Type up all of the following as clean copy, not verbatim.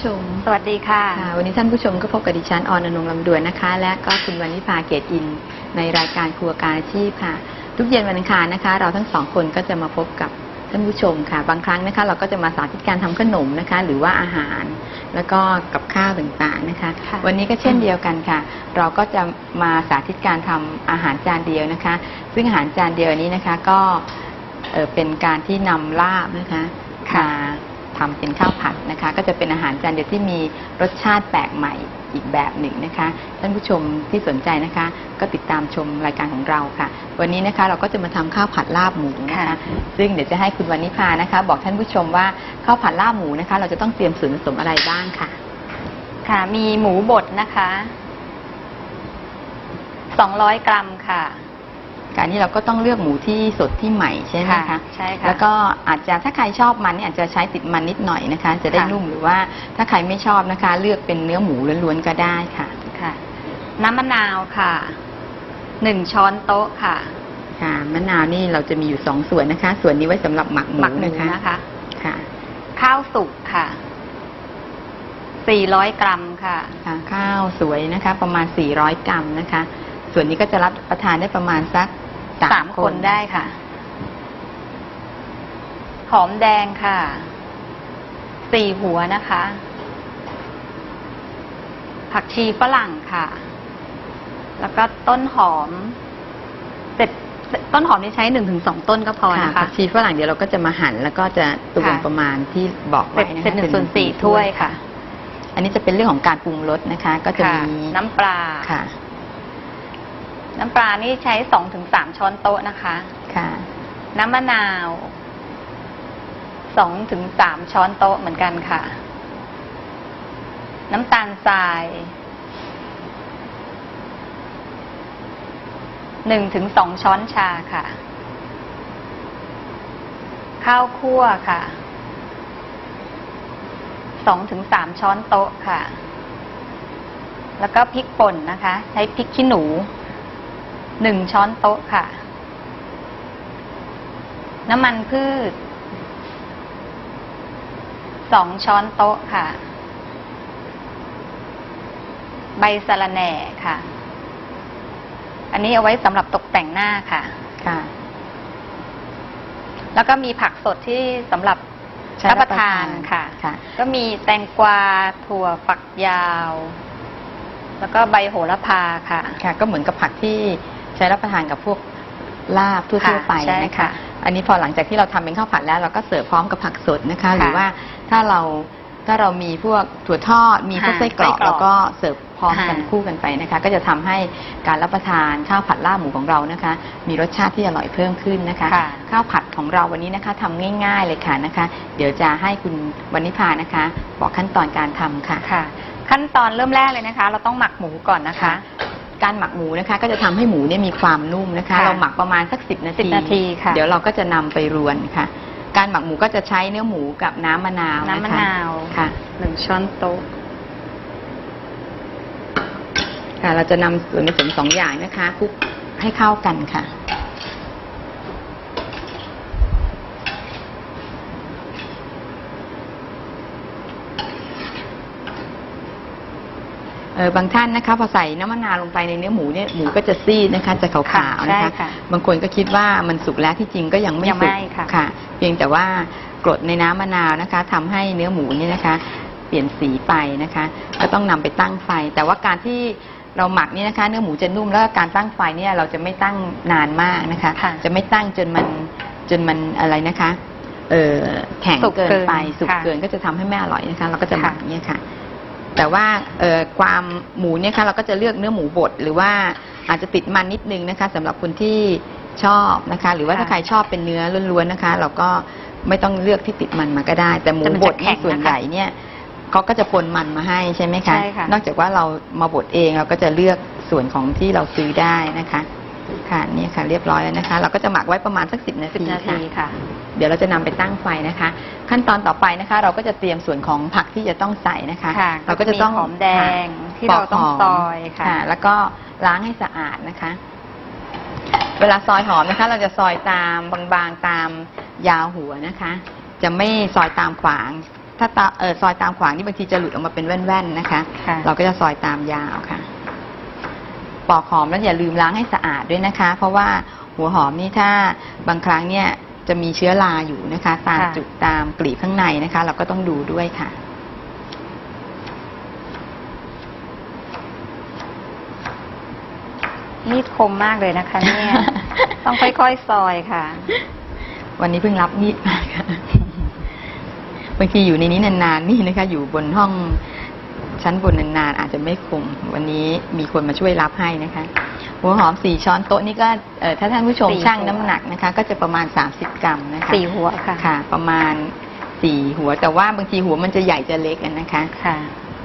ชมสวัสดีค่ะวันนี้ท่านผู้ชมก็พบกับดิฉันออนอนงค์ลำดวนนะคะและก็คุณวรรณิภาเกตอินในรายการครัวการอาชีพค่ะทุกเย็นวันอังคารนะคะเราทั้งสองคนก็จะมาพบกับท่านผู้ชมค่ะบางครั้งนะคะเราก็จะมาสาธิตการทำขนมนะคะหรือว่าอาหารแล้วก็กับข้าวต่างๆนะคะวันนี้ก็เช่นเดียวกันค่ะเราก็จะมาสาธิตการทำอาหารจานเดียวนะคะซึ่งอาหารจานเดียวนี้นะคะก็เป็นการที่นำลาบนะคะมาทำเป็นข้าวผัดนะคะก็จะเป็นอาหารจานเดียวที่มีรสชาติแปลกใหม่อีกแบบหนึ่งนะคะท่านผู้ชมที่สนใจนะคะก็ติดตามชมรายการของเราค่ะวันนี้นะคะเราก็จะมาทำข้าวผัดลาบหมูนะคะซึ่งเดี๋ยวจะให้คุณวรรณิภานะคะบอกท่านผู้ชมว่าข้าวผัดลาบหมูนะคะเราจะต้องเตรียมส่วนผสมอะไรบ้างค่ะค่ะมีหมูบดนะคะ200 กรัมค่ะการนี้เราก็ต้องเลือกหมูที่สดที่ใหม่ใช่ไหมคะใช่ค่ะแล้วก็อาจจะถ้าใครชอบมันเนี่ยอาจจะใช้ติดมันนิดหน่อยนะคะจะได้นุ่มหรือว่าถ้าใครไม่ชอบนะคะเลือกเป็นเนื้อหมูล้วนๆก็ได้ค่ะน้ำมะนาวค่ะ1 ช้อนโต๊ะค่ะมะนาวนี่เราจะมีอยู่2 ส่วนนะคะส่วนนี้ไว้สำหรับหมักหมูนะคะค่ะข้าวสุกค่ะ400 กรัมค่ะข้าวสวยนะคะประมาณ400 กรัมนะคะส่วนนี้ก็จะรับประทานได้ประมาณสัก 3 คนได้ค่ะหอมแดงค่ะ4 หัวนะคะผักชีฝรั่งค่ะแล้วก็ต้นหอมต้นหอมนี่ใช้ 1-2 ต้นก็พอนะคะผักชีฝรั่งเดี๋ยวเราก็จะมาหั่นแล้วก็จะตวงประมาณที่บอกไว้นะคะเป็น1/4 ถ้วยค่ะอันนี้จะเป็นเรื่องของการปรุงรสนะคะก็จะมีน้ำปลาค่ะน้ำปลานี่ใช้ 2-3 ช้อนโต๊ะนะคะน้ำมะนาว 2-3 ช้อนโต๊ะเหมือนกันค่ะน้ำตาลทราย 1-2 ช้อนชาค่ะข้าวคั่วค่ะ 2-3 ช้อนโต๊ะค่ะแล้วก็พริกป่นนะคะใช้พริกขี้หนู1 ช้อนโต๊ะค่ะน้ำมันพืช2 ช้อนโต๊ะค่ะใบสะระแหน่ค่ะอันนี้เอาไว้สำหรับตกแต่งหน้าค่ะแล้วก็มีผักสดที่สำหรับรับประทานค่ะก็มีแตงกวาถั่วฝักยาวแล้วก็ใบโหระพาค่ะก็เหมือนกับผักที่ใช้รับประทานกับพวกลาบทั่วๆไปนะคะอันนี้พอหลังจากที่เราทำเป็นข้าวผัดแล้วเราก็เสิร์ฟพร้อมกับผักสดนะคะหรือว่าถ้าเรามีพวกถั่วทอดมีพวกไส้กรอกเราก็เสิร์ฟพร้อมกันคู่กันไปนะคะก็จะทำให้การรับประทานข้าวผัดลาบหมูของเรานะคะมีรสชาติที่อร่อยเพิ่มขึ้นนะคะข้าวผัดของเราวันนี้นะคะทำง่ายๆเลยค่ะนะคะเดี๋ยวจะให้คุณวรรณิภานะคะบอกขั้นตอนการทำค่ะขั้นตอนเริ่มแรกเลยนะคะเราต้องหมักหมูก่อนนะคะการหมักหมูนะคะก็จะทำให้หมูเนี่ยมีความนุ่มนะคะเราหมักประมาณสัก10 นาทีค่ะเดี๋ยวเราก็จะนำไปรวนค่ะการหมักหมูก็จะใช้เนื้อหมูกับน้ำมะนาวค่ะ1 ช้อนโต๊ะเราจะนำส่วนผสม2 อย่างนะคะคลุกให้เข้ากันค่ะบางท่านนะคะพอใส่น้ำมะนาวลงไปในเนื้อหมูเนี่ยหมูก็จะซีดนะคะจะขาวๆนะคะบางคนก็คิดว่ามันสุกแล้วที่จริงก็ยังไม่สุกค่ะเพียงแต่ว่ากรดในน้ำมะนาวนะคะทำให้เนื้อหมูนี่นะคะเปลี่ยนสีไปนะคะก็ต้องนำไปตั้งไฟแต่ว่าการที่เราหมักนี่นะคะเนื้อหมูจะนุ่มแล้วการตั้งไฟเนี่ยเราจะไม่ตั้งนานมากนะคะจะไม่ตั้งจนมันอะไรนะคะแข็งเกินไปสุกเกินก็จะทำให้ไม่อร่อยนะคะเราก็จะหมักเนี่ยค่ะแต่ว่าความหมูเนี่ยค่ะเราก็จะเลือกเนื้อหมูบดหรือว่าอาจจะติดมันนิดนึงนะคะสำหรับคนที่ชอบนะคะหรือว่าถ้าใครชอบเป็นเนื้อล้วนๆนะคะเราก็ไม่ต้องเลือกที่ติดมันมาก็ได้แต่หมูบดเนี่ยส่วนใหญ่เนี่ยเขาก็จะปนมันมาให้ใช่ไหมคะนอกจากว่าเรามาบดเองเราก็จะเลือกส่วนของที่เราซื้อได้นะคะค่ะนี่ค่ะเรียบร้อยแล้วนะคะเราก็จะหมักไว้ประมาณสัก10 นาทีค่ะเดี๋ยวเราจะนำไปตั้งไฟนะคะขั้นตอนต่อไปนะคะเราก็จะเตรียมส่วนของผักที่จะต้องใส่นะคะเราก็จะต้องหอมแดงที่เราต้องซอยค่ะแล้วก็ล้างให้สะอาดนะคะเวลาซอยหอมนะคะเราจะซอยตามบางๆตามยาวหัวนะคะจะไม่ซอยตามขวางถ้าซอยตามขวางนี่บางทีจะหลุดออกมาเป็นแว่นๆนะคะเราก็จะซอยตามยาวค่ะปอกหอมแล้วอย่าลืมล้างให้สะอาดด้วยนะคะเพราะว่าหัวหอมนี่ถ้าบางครั้งเนี่ยจะมีเชื้อราอยู่นะคะตามจุดตามกลีบข้างในนะคะเราก็ต้องดูด้วยค่ะมีดคมมากเลยนะคะเนี่ย ต้องค่อยๆซอยค่ะวันนี้เพิ่งรับมีดมาค่ะบางทีอยู่ในนี้นานๆนี่นะคะอยู่บนห้องชั้นบนนานๆอาจจะไม่คมวันนี้มีคนมาช่วยรับให้นะคะหัวหอม4 ช้อนโต๊ะนี่ก็ถ้าท่านผู้ชมชั่งน้ำหนักนะคะก็จะประมาณ30 กรัมนะคะ 4 หัวค่ะค่ะประมาณ4 หัวแต่ว่าบางทีหัวมันจะใหญ่จะเล็กกันนะคะค่ะ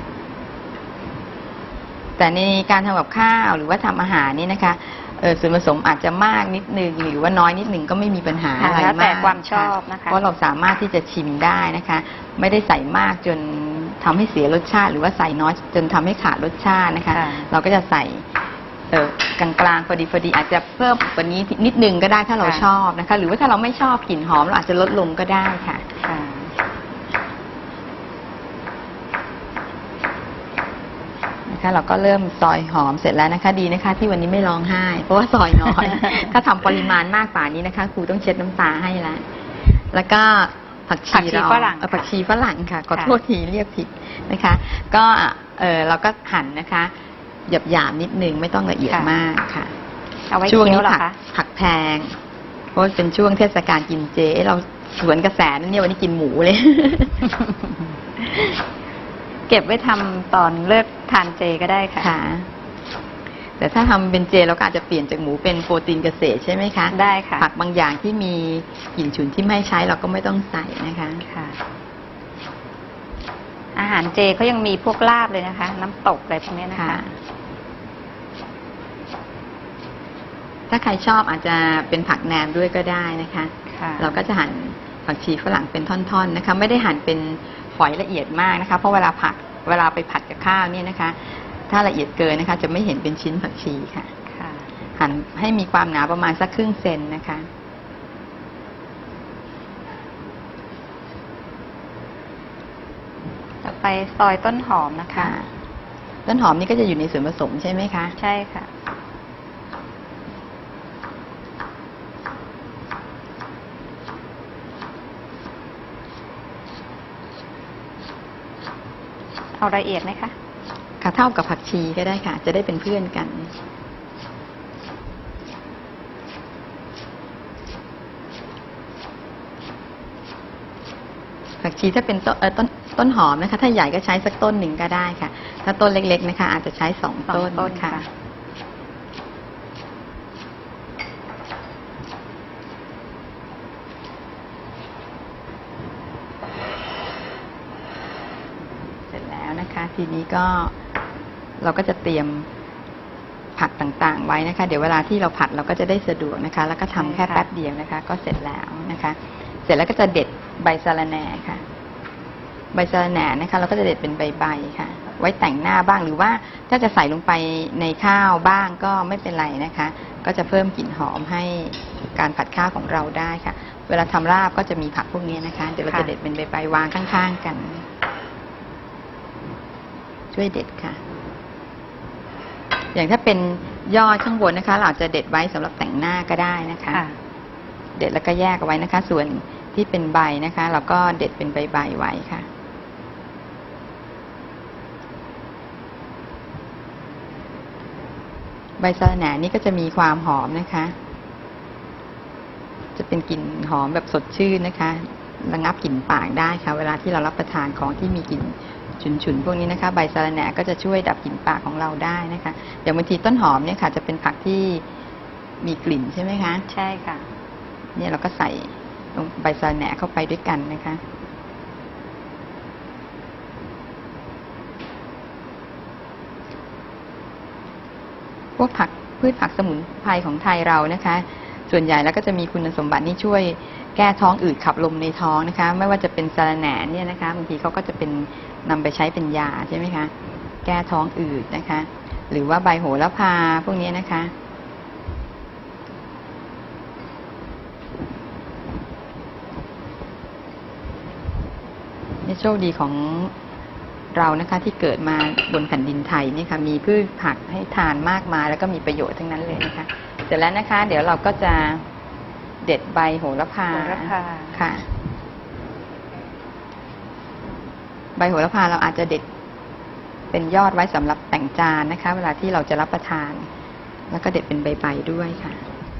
แต่ในการทำกับข้าวหรือว่าทำอาหารนี่นะคะส่วนผสมอาจจะมากนิดนึงหรือว่าน้อยนิดนึงก็ไม่มีปัญหาอะไรมากแล้วแต่ความชอบนะคะเพราะเราสามารถที่จะชิมได้นะคะไม่ได้ใส่มากจนทำให้เสียรสชาติหรือว่าใส่น้อยจนทำให้ขาดรสชาตินะคะเราก็จะใส่กลางๆพอดีอาจจะเพิ่มกว่านี้นิดนึงก็ได้ถ้าเราชอบนะคะหรือว่าถ้าเราไม่ชอบกลิ่นหอมเราอาจจะลดลงก็ได้ค่ะเราก็เริ่มซอยหอมเสร็จแล้วนะคะดีนะคะที่วันนี้ไม่ร้องไห้เพราะว่าซอยน้อย ถ้าทำปริมาณมากป่านี้นะคะครูต้องเช็ดน้ำตาให้แล้วก็ผักชีฝรั่งผักชีฝรั่งค่ะขอโทษทีเรียกผิดนะคะก็เราก็หั่นนะคะหยาบๆนิดนึงไม่ต้องละเอียดมากค่ะช่วงนี้ผักแพงเพราะเป็นช่วงเทศกาลกินเจเราสวนกระแสนั่นเนี่ยวันนี้กินหมูเลยเก็บไว้ทำตอนเลิกทานเจก็ได้ค่ะแต่ถ้าทำเป็นเจเราก็อาจจะเปลี่ยนจากหมูเป็นโปรตีนเกษตรใช่ไหมคะได้ค่ะผักบางอย่างที่มีกลิ่นฉุนที่ไม่ใช้เราก็ไม่ต้องใส่นะคะค่ะอาหารเจเขายังมีพวกลาบเลยนะคะน้ำตกอะไรพวกนี้นะคะถ้าใครชอบอาจจะเป็นผักแหนมด้วยก็ได้นะคะเราก็จะหั่นผักชีฝรั่งเป็นท่อนๆนะคะไม่ได้หั่นเป็นฝอยละเอียดมากนะคะเพราะเวลาไปผัดกับข้าวเนี่ยนะคะถ้าละเอียดเกินนะคะจะไม่เห็นเป็นชิ้นผักชีค่ะหั่นให้มีความหนาประมาณสักครึ่งเซนนะคะต่อไปซอยต้นหอมนะคะต้นหอมนี่ก็จะอยู่ในส่วนผสมใช่ไหมคะใช่ค่ะเอาละเอียดไหมคะค่ะเท่ากับผักชีก็ได้ค่ะจะได้เป็นเพื่อนกันผักชีถ้าเป็นต้นหอมนะคะถ้าใหญ่ก็ใช้สักต้นหนึ่งก็ได้ค่ะถ้าต้นเล็กๆนะคะอาจจะใช้2 ต้นค่ะทีนี้ก็เราก็จะเตรียมผักต่างๆไว้นะคะเดี๋ยวเวลาที่เราผัดเราก็จะได้สะดวกนะคะแล้วก็ทำแค่แป๊บเดียวนะคะก็เสร็จแล้วนะคะเสร็จแล้วก็จะเด็ดใบสะระแหน่ค่ะใบสะระแหน่นะคะเราก็จะเด็ดเป็นใบๆค่ะไว้แต่งหน้าบ้างหรือว่าถ้าจะใส่ลงไปในข้าวบ้างก็ไม่เป็นไรนะคะก็จะเพิ่มกลิ่นหอมให้การผัดข้าวของเราได้ค่ะเวลาทำลาบก็จะมีผักพวกนี้นะคะเดี๋ยวเราจะเด็ดเป็นใบๆวางข้างๆกันช่วยเด็ดค่ะอย่างถ้าเป็นยอดข้างบนนะคะเราจะเด็ดไว้สำหรับแต่งหน้าก็ได้นะคะเด็ดแล้วก็แยกเอาไว้นะคะส่วนที่เป็นใบนะคะเราก็เด็ดเป็นใบๆไว้ค่ะใบสะระแหน่นี่ก็จะมีความหอมนะคะจะเป็นกลิ่นหอมแบบสดชื่นนะคะระงับกลิ่นปากได้ค่ะเวลาที่เรารับประทานของที่มีกลิ่นฉุนๆพวกนี้นะคะใบสะระแหน่ก็จะช่วยดับกลิ่นปากของเราได้นะคะอย่างบางทีต้นหอมเนี่ยค่ะจะเป็นผักที่มีกลิ่นใช่ไหมคะใช่ค่ะเนี่ยเราก็ใส่ลงใบสะระแหน่เข้าไปด้วยกันนะคะพวกพืชผักสมุนไพรของไทยเรานะคะส่วนใหญ่แล้วก็จะมีคุณสมบัติที่ช่วยแก้ท้องอืดขับลมในท้องนะคะไม่ว่าจะเป็นสะระแหน่เนี่ยนะคะบางทีเขาก็จะเป็นนำไปใช้เป็นยาใช่ไหมคะแก้ท้องอืดนะคะหรือว่าใบโหระพาพวกนี้นะคะโชคดีของเรานะคะที่เกิดมาบนแผ่นดินไทยนี่ค่ะมีพืชผักให้ทานมากมายแล้วก็มีประโยชน์ทั้งนั้นเลยนะคะเสร็จแล้วนะคะ เดี๋ยวเราก็จะเด็ดใบโหระพาค่ะใบโหระพาเราอาจจะเด็ดเป็นยอดไว้สำหรับแต่งจานนะคะ เวลาที่เราจะรับประทานแล้วก็เด็ดเป็นใบๆด้วยค่ะ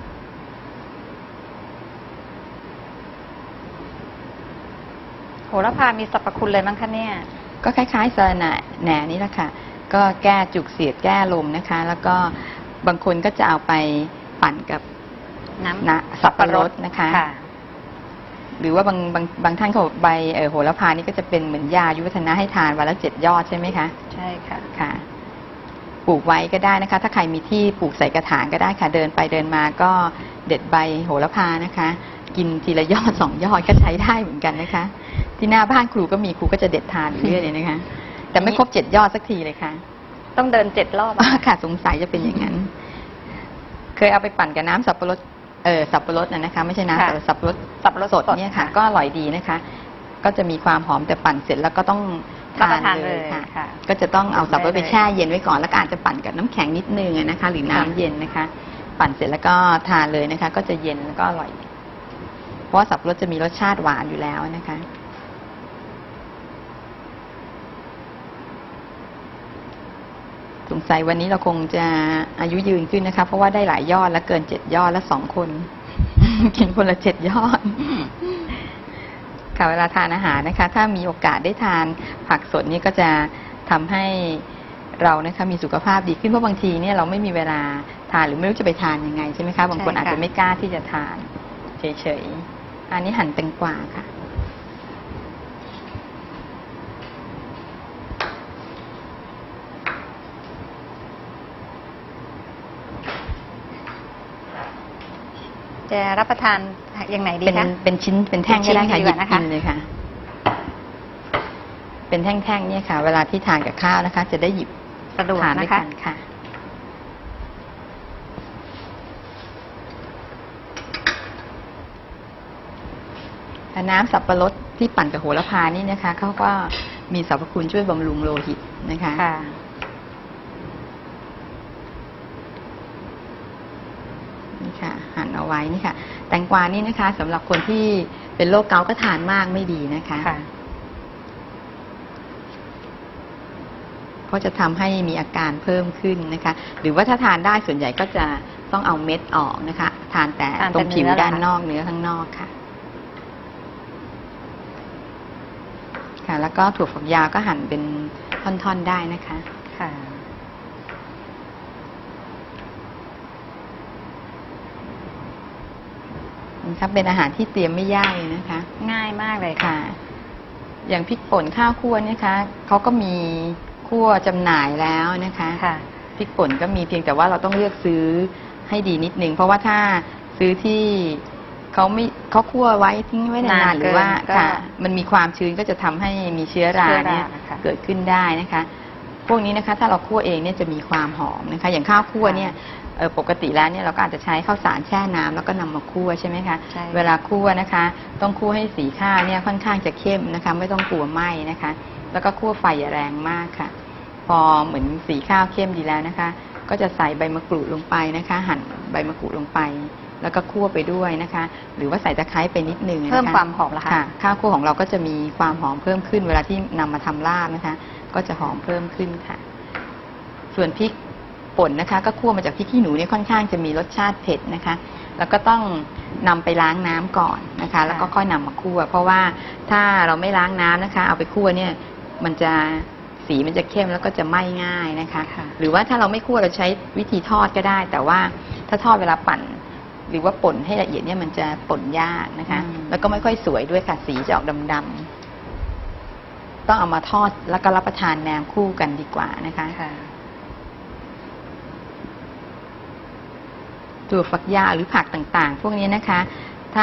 โหระพามีสรรพคุณเลยมั้งคะเนี่ยก็คล้ายๆสะระแหน่นี่แหละค่ะก็แก้จุกเสียดแก้ลมนะคะ แล้วก็บางคนก็จะเอาไปปั่นกับน้ำสับปะรดนะคะหรือว่าบางท่านเขาใบโหระพานี่ก็จะเป็นเหมือนยายุวัฒนะให้ทานวันละ7 ยอดใช่ไหมคะใช่ค่ะค่ะปลูกไว้ก็ได้นะคะ ถ้าใครมีที่ปลูกใส่กระถางก็ได้ค่ะเดินไปเดินมาก็เด็ดใบโหระพานะคะกินทีละยอด2 ยอดก็ใช้ได้เหมือนกันนะคะที่หน้าบ้านครูก็มีครูก็จะเด็ดทานเรื่อยเลยนะคะแต่ไม่ครบ7 ยอดสักทีเลยค่ะต้องเดิน7 รอบค่ะสงสัยจะเป็นอย่างนั้นเคยเอาไปปั่นกับน้ำสับปะรดสับปะรดนะคะไม่ใช่น้ำสับปะรดสดเนี่ยค่ะก็อร่อยดีนะคะก็จะมีความหอมแต่ปั่นเสร็จแล้วก็ต้องทานเลยค่ะก็จะต้องเอาสับปะรดไปแช่เย็นไว้ก่อนแล้วก็อาจจะปั่นกับน้ำแข็งนิดนึงนะคะหรือน้ำเย็นนะคะปั่นเสร็จแล้วก็ทานเลยนะคะก็จะเย็นแล้วก็อร่อยเพราะสับปะรดจะมีรสชาติหวานอยู่แล้วนะคะสงสัยวันนี้เราคงจะอายุยืนขึ้นนะคะเพราะว่าได้หลายยอดและเกิน7 ยอดและ2 คนกินคนละ7 ยอดค่ะเวลาทานอาหารนะคะถ้ามีโอกาสได้ทานผักสดนี่ก็จะทำให้เรานะคะมีสุขภาพดีขึ้นเพราะบางทีเนี่ยเราไม่มีเวลาทานหรือไม่รู้จะไปทานยังไงใช่ไหมคะบางคนอาจจะไม่กล้าที่จะทานเฉยๆอันนี้หั่นแตงกวาค่ะจะรับประทานอย่างไหนดีคะเป็นชิ้นเป็นแท่งก็ได้ค่ะหยิบกินเลยค่ะเป็นแท่งๆเนี่ยค่ะเวลาที่ทานกับข้าวนะคะจะได้หยิบสะดวกนะคะค่ะน้ำสับปะรดที่ปั่นกับโหระพานี่นะคะเขาก็มีสรรพคุณช่วยบำรุงโลหิตนะคะนี่ค่ะหั่นเอาไว้นี่ค่ะแตงกวานี่นะคะสำหรับคนที่เป็นโรคเกาต์ก็ทานมากไม่ดีนะคะเพราะจะทำให้มีอาการเพิ่มขึ้นนะคะหรือว่าถ้าทานได้ส่วนใหญ่ก็จะต้องเอาเม็ดออกนะคะทานแต่ตรงผิวด้านนอกเนื้อข้างนอกค่ะแล้วก็ถั่วฝักยาวก็หั่นเป็นท่อนๆได้นะคะค่ะครับเป็นอาหารที่เตรียมไม่ยากเลยนะคะง่ายมากเลยค่ะอย่างพริกป่นข้าวคั่วเนี่ยคะเขาก็มีคั่วจำหน่ายแล้วนะคะพริกป่นก็มีเพียงแต่ว่าเราต้องเลือกซื้อให้ดีนิดนึงเพราะว่าถ้าซื้อที่เขาคั่วไว้ทิ้งไว้นานหรือว่ามันมีความชื้นก็จะทำให้มีเชื้อราเนี่ยเกิดขึ้นได้นะคะพวกนี้นะคะถ้าเราคั่วเองเนี่ยจะมีความหอมนะคะอย่างข้าวคั่วเนี่ยปกติแล้วเนี่ยเราก็อาจจะใช้ข้าวสารแช่น้ำแล้วก็นำมาคั่วใช่ไหมคะเวลาคั่วนะคะต้องคั่วให้สีข้าวเนี่ยค่อนข้างจะเข้มนะคะไม่ต้องกลัวไหม้นะคะแล้วก็คั่วไฟอย่าแรงมากค่ะพอเหมือนสีข้าวเข้มดีแล้วนะคะก็จะใส่ใบมะกรูดลงไปนะคะหั่นใบมะกรูดลงไปแล้วก็คั่วไปด้วยนะคะหรือว่าใส่ตะไคร้ไปนิดนึงเพิ่มความหอมละค่ะข้าวคั่วของเราก็จะมีความหอมเพิ่มขึ้นเวลาที่นำมาทำลาบนะคะก็จะหอมเพิ่มขึ้นค่ะส่วนพริกป่นนะคะก็คั่วมาจากพริกขี้หนูเนี่ยค่อนข้างจะมีรสชาติเผ็ดนะคะแล้วก็ต้องนำไปล้างน้ำก่อนนะคะแล้วก็ค่อยนำมาคั่วเพราะว่าถ้าเราไม่ล้างน้ำนะคะเอาไปคั่วเนี่ยมันจะสีมันจะเข้มแล้วก็จะไหม้ง่ายนะคะหรือว่าถ้าเราไม่คั่วเราใช้วิธีทอดก็ได้แต่ว่าถ้าทอดเวลาปั่นหรือว่าป่นให้ละเอียดเนี่ยมันจะป่นยากนะคะแล้วก็ไม่ค่อยสวยด้วยค่ะสีจะออกดำๆต้องเอามาทอดแล้วก็รับประทานแนมคู่กันดีกว่านะคะถั่วฝักยาวหรือผักต่างๆพวกนี้นะคะถ้า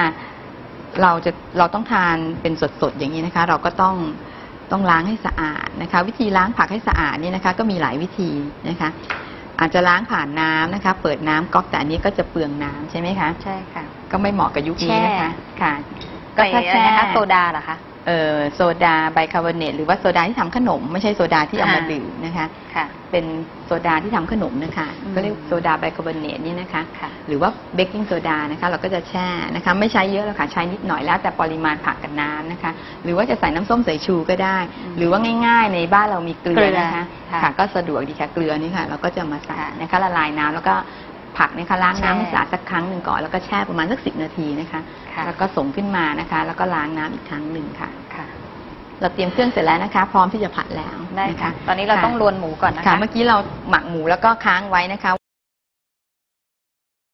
เราต้องทานเป็นสดๆอย่างนี้นะคะเราก็ต้องล้างให้สะอาดนะคะวิธีล้างผักให้สะอาดนี่นะคะก็มีหลายวิธีนะคะอาจจะล้างผ่านน้ำนะคะเปิดน้ำก๊อกแต่อันนี้ก็จะเปลืองน้ำใช่ไหมคะใช่ค่ะก็ไม่เหมาะกับยุคนี้นะคะค่ะก็ถ้าแช่โซดาเหรอคะโซดาไบคาร์บอเนตหรือว่าโซดาที่ทำขนมไม่ใช่โซดาที่เอามาดื่มนะคะเป็นโซดาที่ทำขนมนะคะก็เรียกโซดาไบคาร์บอเนตนี่นะคะหรือว่าเบกกิ้งโซดานะคะเราก็จะแช่นะคะไม่ใช้เยอะหรอกค่ะใช้นิดหน่อยแล้วแต่ปริมาณผักกับน้ำนะคะหรือว่าจะใส่น้ำส้มสายชูก็ได้ หรือว่าง่ายๆในบ้านเรามีเกลือนะคะค่ะก็สะดวกดีค่ะเกลือนี่ค่ะเราก็จะมาใส่นะคะละลายน้ำแล้วก็ผักนะคะล้างน้ำให้สะอาดสักครั้งหนึ่งก่อนแล้วก็แช่ประมาณสัก10 นาทีนะคะแล้วก็ส่งขึ้นมานะคะแล้วก็ล้างน้ำอีกครั้งหนึ่งค่ะเราเตรียมเครื่องเสร็จแล้วนะคะพร้อมที่จะผัดแล้วได้ค่ะตอนนี้เราต้องรวนหมูก่อนนะคะเมื่อกี้เราหมักหมูแล้วก็ค้างไว้นะคะ